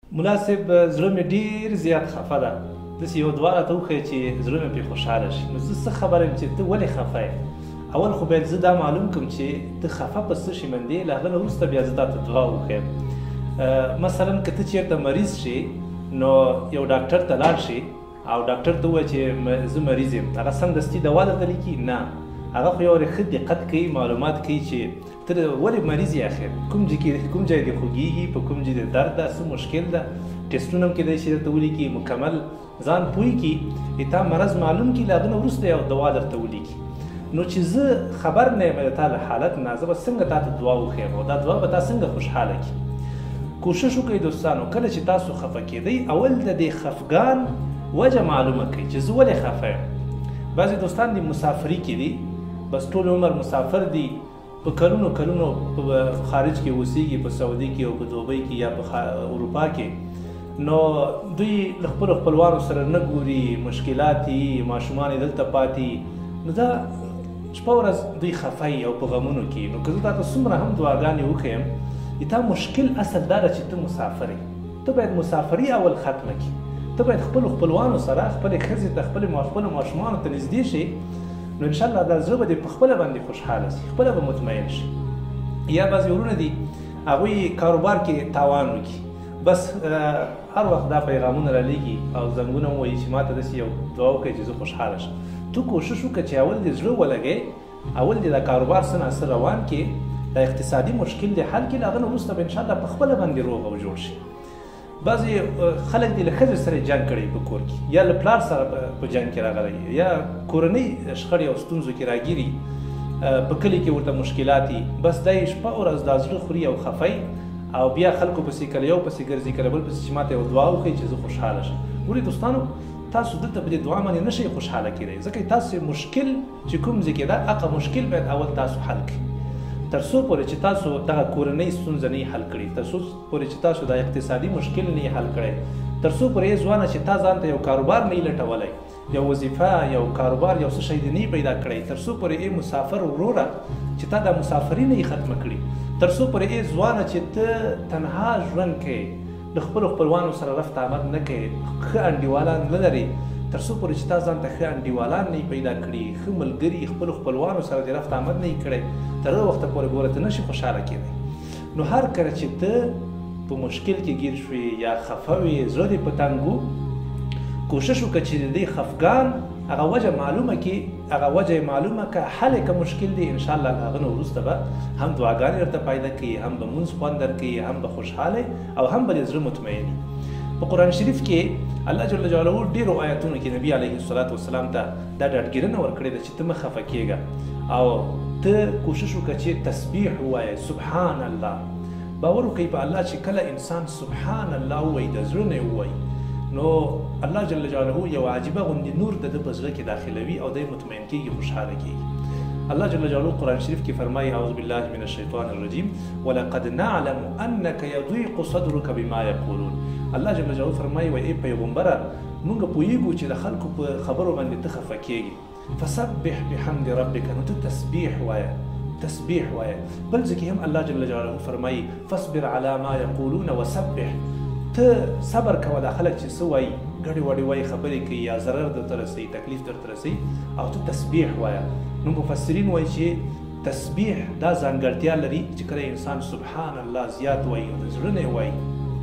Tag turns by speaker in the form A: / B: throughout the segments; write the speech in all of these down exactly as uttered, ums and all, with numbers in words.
A: ملا صاحب زړه مې ډېر زیات خفه ده، داسې یو دوه راته وښیه چې زړه مې پرې خوشحاله شي. نو زه څه خبره یم چې ته ولې خفه یې؟ اول خو باید زه دا معلوم کړم چې ته خفه په څه شي باندې، له هغه نه وروسته بیا زه تاته دعا وښیم. مثلا که ته چېرته مریض شي نو یو ډاکټر ته لاړ شي او ډاکټر ته ووایه چې زه مریض یم، هغه سمدستي دوا درته لیکي؟ نه، هغه خو یو ښه دقت کوي، معلومات کوي چې ته ولې مریض یې اخر، کوم ځای کې کوم ځای دې خوږېږي، په کوم ځای دې درد ده، څه مشکل ده. ټسټونه هم کېدای شي درته ولیکي، مکمل ځان پوه کړي، تا مرض معلوم کړي، له هغه نه وروسته یو دوا درته ولیکي. نو چې زه خبر نه یم د تا له حالت نه، زه به څنګه تا ته دعا وښیم او دا دعا به تا څنګه خوشحاله کړي. کوشش وکړئ دوستانو، کله چې تاسو خفه کېدئ اول د دې خفګان وجه معلومه کړئ چې زه ولې خفه یم. بعضې دوستان دي مسافري کې دي، بس ټول عمر مسافر دي، په کلونو کلونو په خارج کې اوسېږي، په سعودي کې او په دوبۍ کې یا په اروپا کې. نو دوی له خپلو خپلوانو سره نه ګوري، مشکلات یي، ماشومان یې دلته پاتې، نو دا شپه ورځ دوی خفه یي او په غمونو کې. نو که زه تاته څومره هم دعاګانې وښیم، تا مشکل اصل دا ده چې ته مسافر یې. ته باید مسافري اول ختمه کړي، ته باید خپلو خپلوانو سره، خپلې ښځې ته، خپلو ماشومانو ته نږدې شي، نو انشاءالله دا زړه به دې په خپله باندې خوشحاله شي، خپله به مطمئن شي. یا بعضې ورونه دي هغوی کاروبار کې تاوان وکړي، بس هر وخت دا پیغامونه رالیږي او زنګونه ووایي چې ما ته داسې یو دعا وکړئ چې زه خوشحاله شم. تو کوشش وکړه چې اول دې زړه ولګئ، اول دې دا کاروبار څه ناڅه روان کړي، دا اقتصادي مشکل دې حل کړي، له هغه نه وروسته به انشاءالله په خپله باندې روغ او جوړ شي. بعضې خلک دې له ښځې سره جنګ کړی په کور کې، یا له پلار سره په جنګ کې راغلی، یا کورنۍ شخړې او ستونزو کې راګیري، په کلي کې ورته مشکلات دي، بس دا یې شپه ورځ دا زړه خوري او خفی، او بیا خلکو پسې کله یو پسې ګرځي، کله بل پسې چې ما ته یو دعا وښیي چې زه خوشحاله شم. ګورئ دوستانو، تاسو دلته په دې دعا باندې نه شئ خوشحاله کېدی، ځکه تاسو مشکل چې کوم ځای کې ده، هغه مشکل باید اول تاسو حل کړئ. تر څو پورې چې تاسو دغه کورنۍ ستونزه نه حل کړئ، تر څو پورې چې تاسو د اقتصادي مشکل نه حل کړئ، تر څو پورې یې ځوانه چې تا ځان ته یو کاروبار نه لټولی، یو وظیفه، یو کاروبار، یو څه شی دې نه پیدا کړی، تر څو پورې ای مسافر وروره چې تا دا مسافري نه ختمه کړي، تر څو پورې ای ځوانه چې ته تنها ژوند کوې، د خپلو خپلوانو سره رفت آمد نه کوې، ښه انډیوالان نه لرې، تر څو پورې چې تا ځان ته ښه انډیوالان نه پیدا کړي، ښه ملګري خپلو خپلوانو سره دې رفت آمد نه کړی، تر هغه وخته پورې ګوره ته نشي خوشحاله کېدی. نو هر کله چې ته په مشکل کې ګیر شوې یا خفه وې، زړه دې په تنګ و، کوشش وکړه چې د دې خفګان هغه وجه معلومه کړي، هغه وجه یې معلومه کړه، حل یې که مشکل دی انشاءالله له هغه نه وروسته به هم دعاګانې درته پیدا کوي، هم به مونځ خوند درکوي، هم به خوشحاله او هم به دې زړه مطمئن وي. په قرآن شریف کې الله جل جلاله ډېرو آیاتونو کې نبي علیه الصلاة والسلام ته دا ډاډګیرنه ورکړې ده چې ته مه خفه کېږه او ته کوشش وکړه چې تسبیح ووایې، سبحان الله. باور وکړئ په الله چې کله انسان سبحان الله ووایي، د زړه نه ووایي، نو الله جل جلاله یو عجیبه غوندې نور د ده په زړه کې داخلوي او دی مطمئن کېږي، خوشحاله کېږي. الله جل جلاله قرآن شریف کې فرمایي اعوذ بالله من الشیطان الرجیم ولقد نعلم انک یضیق صدرک بما یقولون. الله جل جلاله فرمایي وایي ای پیغمبره، موږ پوهېږو چې د خلکو په خبرو باندې ته خفه کېږي، فسبح بحمد ربک، نو ته تسبیح وایه، تسبیح وایه. بل ځکه هم الله جل جلاله فرمایي فاصبر علی ما یقولون وسبح، ته صبر کوه دا خلک چې څه وایي، ګډې وډې وایي، خبرې کوي یا ضرر درته رسوي، تکلیف درته رسوي، او ته تسبیح وایه. نو مفسرین وایي چې تسبیح دا ځانګړتیا لري چې کله انسان سبحان الله زیات وایي او د زړه نه وایي،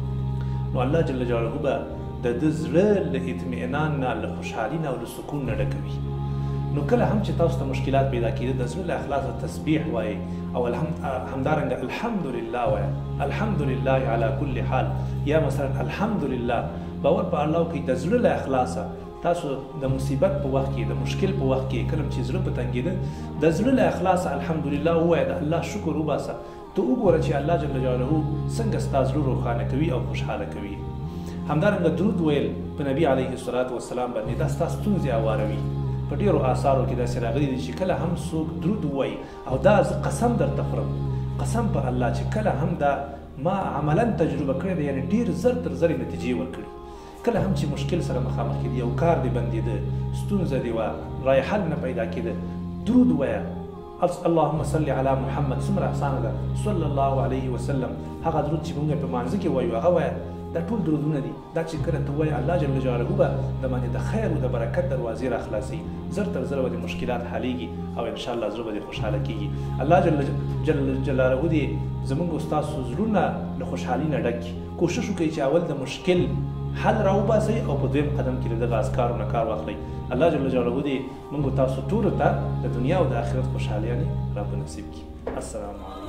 A: نو الله جل جلاله به د ده زړه له اطمئنان نه، له خوشحالي نه او له سکون نه ډکوي. نو کله هم چې تاسو ته مشکلات پیدا کېده، د زړه له اخلاصه تسبیح وایئ او همدارنګه الحمدلله وایه، الحمدلله علی کل حال، یا مثلا الحمدلله. باور په الله وکړئ، د زړه له اخلاصه تاسو د مصیبت په وخت کې، د مشکل په وخت کې، کله چې زړه په تنګېده، د زړه له اخلاصه الحمدلله ووایه، د الله شکر وباسه، ته وګوره چې الله جل جلاله څنګه ستا زړه روښانه کوي او خوشحاله کوي. همدارنګه درود ویل په نبي علیه الصلاة والسلام باندې دا ستا ستونزې هواروي. په ډېرو آثارو کې داسې راغلي دي چې کله هم څوک درود ووایي، او دا زه قسم درته خورم، قسم په الله چې کله هم دا ما عملا تجربه کړې ده، یعنې ډېر زر تر زرې نتیجې ورکړي. کله هم چې مشکل سره مخامخ کېدي، یو کار دې بندېده، ستونزه دې وه، رای حل نه پیدا کېده، درود ووایه، اللهم صل علی محمد، څومره اسانه ده، صلی الله علیه وسلم، هغه درود چې موږ په مانځه کې وایو هغه وایه. دا ټول درودونه دي دا چې کله ته وایې الله جل جلاله به د باندې د خیر او د برکت دروازې راخلاصي زر تر زره به د مشکلات حلیږي او انشاءالله زړه به دې خوشحاله کېږي الله جل جل جلاله دې زموږ او ستاسو زړونه له خوشحالي نه ډک کړي کوشش وکړئ چې اول د مشکل حل راوباسئ او په دویم قدم کې له دغه اذکارو نه کار واخلئ الله جل جلاله دې موږ تاسو ټولو ته د دنیا او د آخرت خوشحالیانې را په نصیب کړي. السلام علیکم.